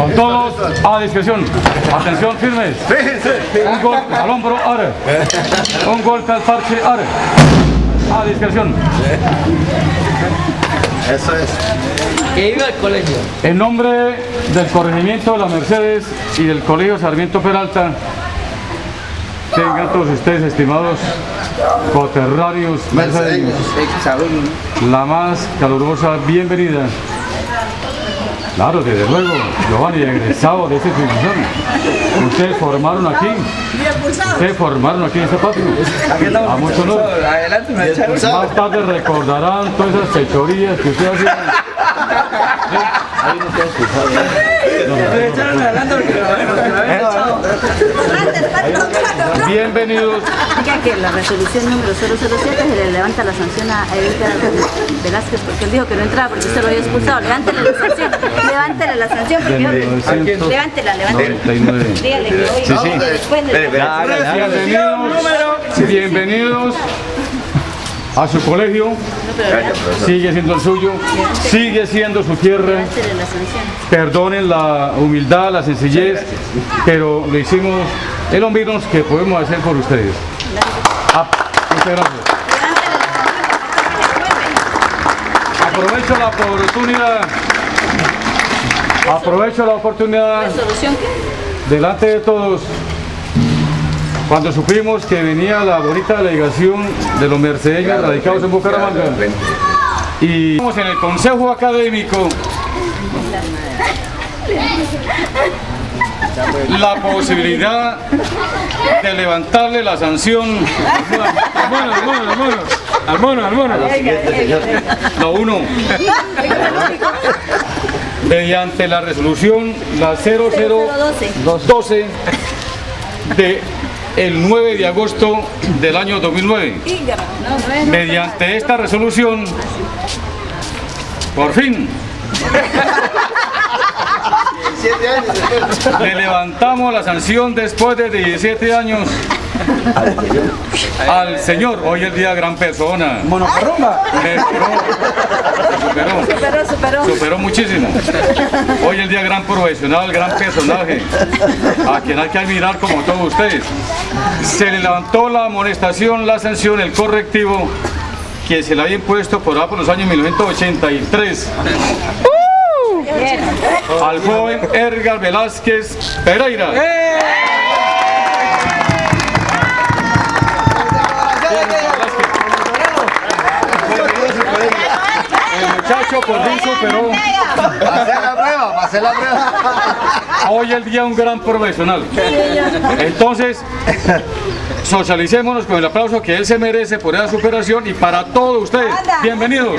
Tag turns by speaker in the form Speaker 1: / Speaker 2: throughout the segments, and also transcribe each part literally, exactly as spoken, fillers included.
Speaker 1: Con todos a discreción. Atención, firmes. Un golpe al hombro, are. Un golpe al parche, are. A discreción.
Speaker 2: Eso es.
Speaker 3: Que iba al colegio.
Speaker 1: En nombre del Corregimiento de la Mercedes y del Colegio Sarmiento Peralta, tengan todos ustedes, estimados coterráneos mercedeños, la más calurosa bienvenida. Claro, desde luego, Giovanni, egresado de esta institución. Ustedes formaron aquí, ustedes formaron aquí en este patio. A mucho honor. Más tarde recordarán todas esas fechorías que ustedes hacían. Ahí no te has bienvenidos.
Speaker 4: Diga que la resolución número cero cero siete se le levanta la sanción a Edgar Velázquez porque él dijo que no entraba porque usted lo había expulsado. Levántele la sanción, levántele la sanción porque yo... Levántela, levántela. Dígale que hoy,
Speaker 1: sí, sí.
Speaker 4: después de...
Speaker 1: Bienvenidos, bienvenidos a su colegio. Sigue siendo el suyo, sigue siendo su tierra. Perdonen la humildad, la sencillez, pero lo hicimos, es lo menos que podemos hacer por ustedes. Ah, muchas gracias. Aprovecho la oportunidad, aprovecho la oportunidad, delante de todos, cuando supimos que venía la bonita delegación de los mercedeños radicados en Bucaramanga y estamos en el Consejo Académico la posibilidad de levantarle la sanción al mono, al mono, al mono, al mono, al mono. No, uno. Mediante la resolución la cero cero doce de el nueve de agosto del año dos mil nueve. Mediante esta resolución, por fin, le levantamos la sanción después de diecisiete años al señor, hoy el día gran persona.
Speaker 3: Monocarrumba.
Speaker 1: Superó, superó, superó, superó muchísimo. Hoy el día gran profesional, gran personaje, a quien hay que admirar como todos ustedes. Se le levantó la amonestación, la sanción, el correctivo que se le había impuesto por, por los años mil novecientos ochenta y tres. Al joven Edgar Velázquez Pereira. El muchacho por fin superó.
Speaker 2: Pasé la prueba, pasé la prueba.
Speaker 1: Hoy el día un gran profesional. Entonces, socialicémonos con el aplauso que él se merece por esa superación y para todos ustedes. Bienvenidos.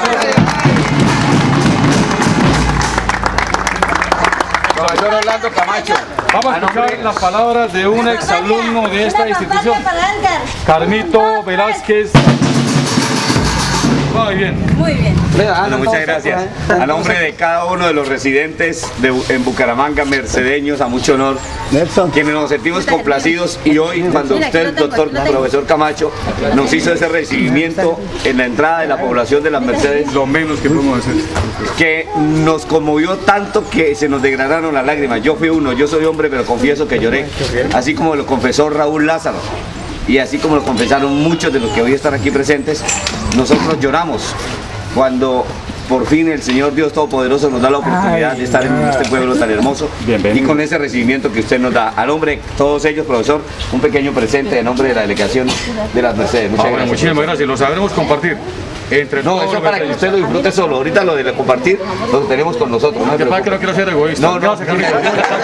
Speaker 2: Profesor Orlando Camacho.
Speaker 1: Vamos a escuchar las palabras de un exalumno de esta institución, Carmito Velázquez. Muy bien.
Speaker 4: Muy bien.
Speaker 5: Bueno, muchas gracias. A nombre de cada uno de los residentes de, en Bucaramanga, mercedeños, a mucho honor,
Speaker 2: Nelson,
Speaker 5: quienes nos sentimos complacidos y hoy cuando usted, el doctor profesor Camacho, nos hizo ese recibimiento en la entrada de la población de las Mercedes,
Speaker 1: Lo menos que podemos hacer.
Speaker 5: que nos conmovió tanto que se nos degradaron las lágrimas. Yo fui uno, yo soy hombre, pero confieso que lloré, así como lo confesó Raúl Lázaro. Y así como lo confesaron muchos de los que hoy están aquí presentes, nosotros lloramos cuando por fin el Señor Dios Todopoderoso nos da la oportunidad de estar en este pueblo tan hermoso.
Speaker 1: Bienvenido.
Speaker 5: Y con ese recibimiento que usted nos da. A nombre de todos ellos, profesor, un pequeño presente en nombre de la delegación de las Mercedes. Muchas
Speaker 1: Ah, bueno,
Speaker 5: gracias.
Speaker 1: muchísimas gracias, lo sabremos compartir entre
Speaker 5: No,
Speaker 1: todos
Speaker 5: eso
Speaker 1: los
Speaker 5: para que
Speaker 1: mercedeños.
Speaker 5: usted lo disfrute solo. Ahorita lo de compartir lo tenemos con nosotros. No,
Speaker 1: Lo que pasa es que no quiero ser egoísta.
Speaker 5: No, no.
Speaker 1: Gracias, Carlito.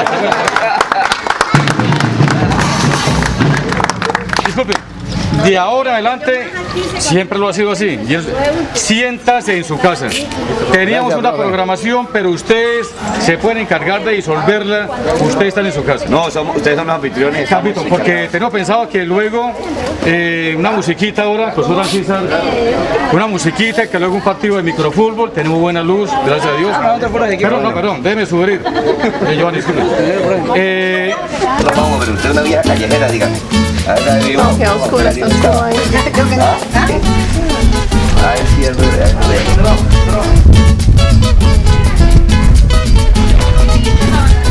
Speaker 1: Disculpe. De ahora adelante siempre lo ha sido así. Y es- siéntase en su casa. Teníamos una programación, pero ustedes se pueden encargar de disolverla. Ustedes están en su casa.
Speaker 5: No, somos, ustedes son los anfitriones.
Speaker 1: Capito, porque tenemos pensado que luego eh, una musiquita ahora, pues ahora sí, Sandra, una musiquita, que luego un partido de microfútbol, tenemos buena luz, gracias a Dios. Perdón, no, perdón, déjeme sugerir. Eh, Giovanni, disculpe. Eh,
Speaker 5: Nos vamos a ver, usted es una vieja callejera, dígame. A ver, a ver, yo-
Speaker 6: Qué oscura está oscuro ahí.
Speaker 5: Ah, es cierto, es cierto.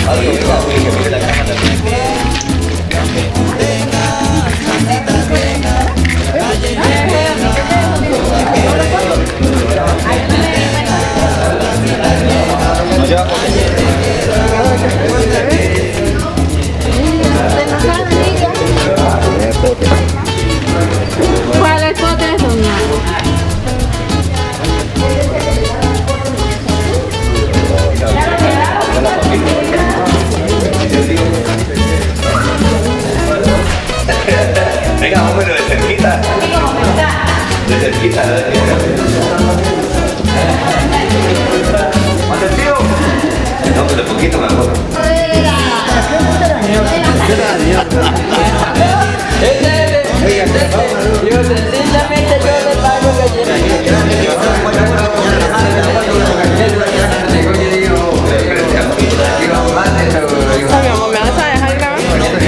Speaker 6: ¿Cuál es foto de eso?
Speaker 5: Venga, vamos, pero de cerquita. De cerquita, de cerquita. ¿Más sentido? No, pero poquito mejor.
Speaker 3: Yo sencillamente yo le pago
Speaker 6: Mi amor, ¿me vas a dejar grabar?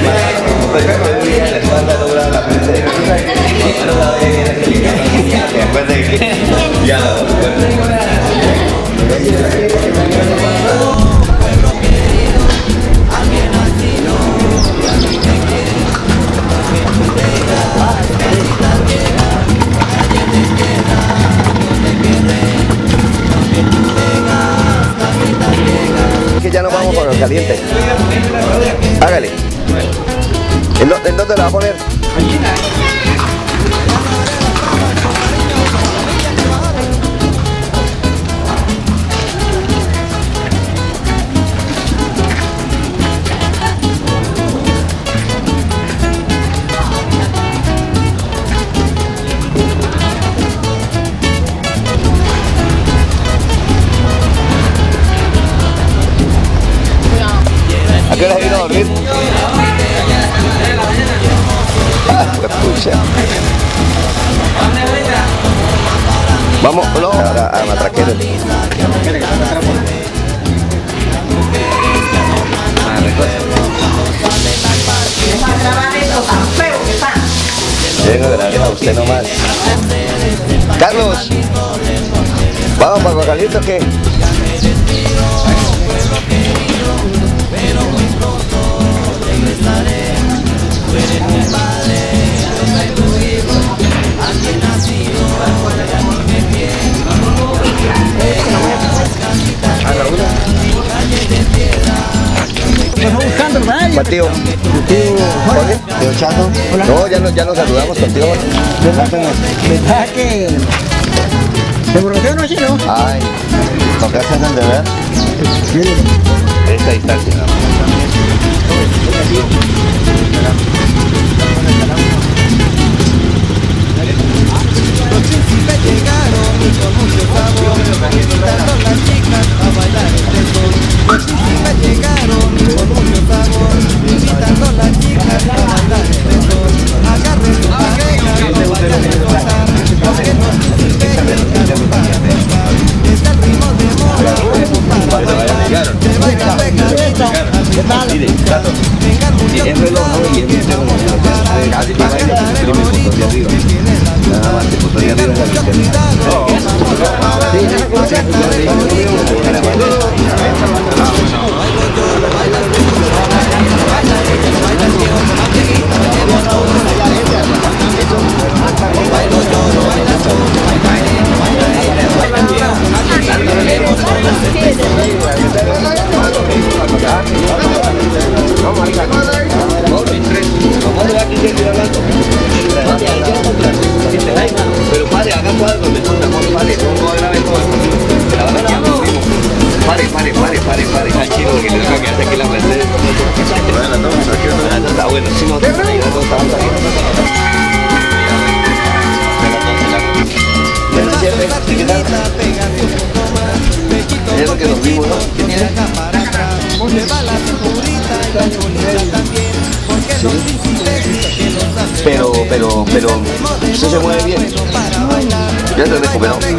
Speaker 5: Ya
Speaker 7: que ya nos vamos con el caliente. Hágale. ¿En, lo, ¿En dónde la va a poner? ¿A qué hora vino a dormir? Ah, pucha. Vamos, no, ahora a matraquero. Venga, gracias a usted nomás. Carlos, ¿vamos para Aguacaliente o qué? ¿Cuál tío? ¿Tío Jorge? ¿Tío Chato? No, ya nos, ya nos saludamos con tío Jorge.
Speaker 3: ¿Verdad que se borró no, chino?
Speaker 7: Ay, ¿tocaste en el deber? Esta distancia.
Speaker 8: Los príncipes llegaron y con mucho sabor, invitando a las chicas a bailar el reggaetón. Los príncipes llegaron y con mucho sabor, invitando a las chicas a bailar el reggaetón. Agarren su pareja, no vayan a gozar, porque los príncipes llegaron para gozar. Es el ritmo de moda, para bailar, se baila pegadito, vengan muchos cuidados que vamos a parar, a cantar el bonito que tiene la
Speaker 7: Nada más, pues todavía
Speaker 8: tengan mucho cuidado que vamos a parar, a cantar el bonito que tiene la bailo yo, lo bailas tú, baila ella, baila el tío, amiguita, baila todo, bailo yo, lo bailas tú, baila ella, baila ella, baila el tío, amiguita, queremos todas
Speaker 5: pero padre, haga cuadros, me toca, padre, no grave todo. La verdad que no mismo. Pare, pare, pare, pare, pare. Está chido porque tengo que hacer aquí la Mercedes. Está bueno, si no, está bien.
Speaker 7: Es lo que nos vimos, ¿no? ¿Qué tiene? Pero, pero, pero, ¿usted se mueve bien? ¿Ya se recuperó? Sí.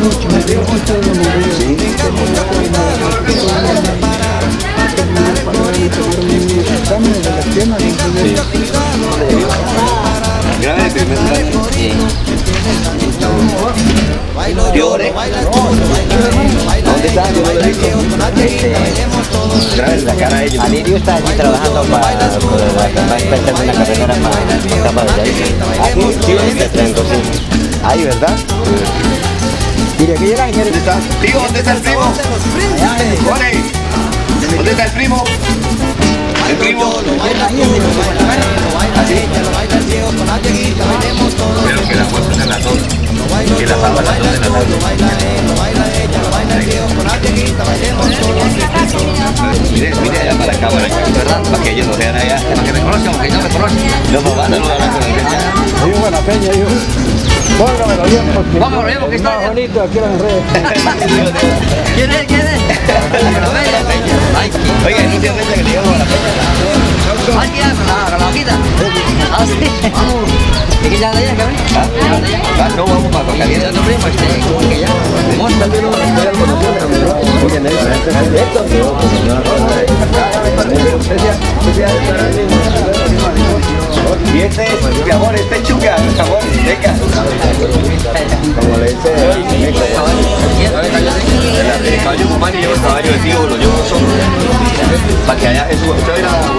Speaker 5: Grave el primer plano.
Speaker 7: Tío Ore, ¿dónde está? Yo no lo he visto. Grave la sacar a ellos.
Speaker 3: Alirio está allí trabajando para va a empezar una carrera para cámara de ahí.
Speaker 7: Aquí, sí, ahí, ¿verdad?
Speaker 3: Mire, aquí llega, señores.
Speaker 5: ¿Dónde está? Tío, ¿dónde está el primo? Jorge, ¿dónde está el primo? El primo. ¿Así? Pero que la fuerza es a las dos. Que la salva a las dos de la tarde. Mire, mire allá para acá, para acá, ¿verdad? Para que ellos no sean allá, para que me conozcan, porque no me conocen. Los papás no lo hablan con el peña.
Speaker 3: Hay un buena peña, hijo. Póngamelo bien, porque
Speaker 2: Póngamelo bien, porque está
Speaker 3: más bonito aquí en las redes.
Speaker 2: ¿Quién es? ¿Quién es?
Speaker 5: Oiga, no tiene que le llevamos a la peña.
Speaker 2: Ay, ¿qué haces? La vaquita. Ah, sí. Vamos. ¿Y qué ya de allá, cabrón?
Speaker 5: Ah, no, vamos para Caliente.
Speaker 2: ¿Otro primo? Este, ¿cómo que ya? Móstrate, no.
Speaker 5: Y este es, mi amor, este es Chuca, mi amor, Meca. Como le dice, Meca. El caballo humano y llevo el caballo de tío, lo llevo solo. Para que haya eso, usted va a ir a la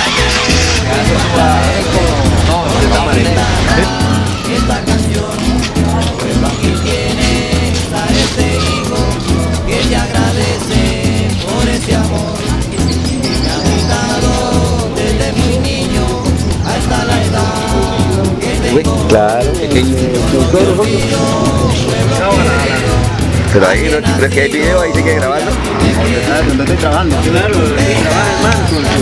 Speaker 8: Esta canción prueba que tienes a este hijo que te agradece por ese amor que me ha quitado desde muy niño hasta la edad que tengo.
Speaker 7: Claro. Pero ahí no crees que hay video, ahí sigue grabando.
Speaker 1: ¿Dónde estoy trabajando? Claro, trabaja hermano.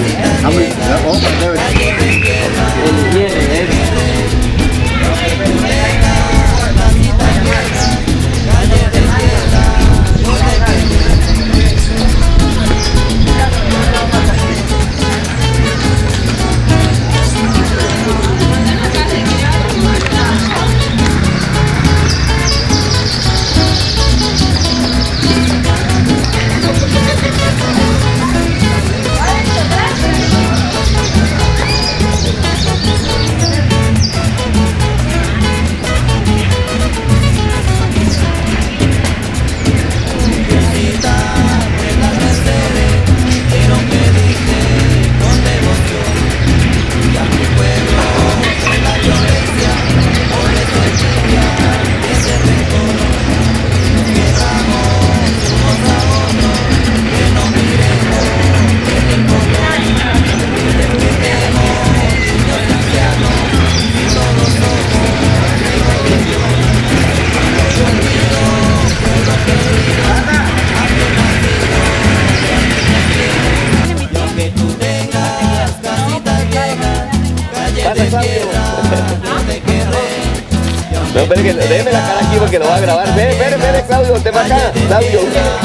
Speaker 7: No, espere que déjeme la cara aquí porque lo va a grabar. Espere, espere, espere, Claudio, usted va acá. Claudio.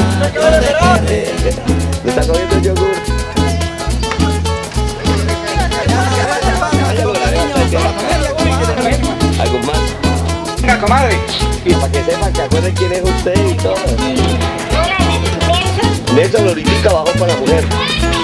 Speaker 7: ¿Me está comiendo el yogur? ¿Algo más?
Speaker 2: Venga, comadre.
Speaker 7: Y para que sepan que acuerden quién es usted y todo. Nelson Loritica bajó para la mujer.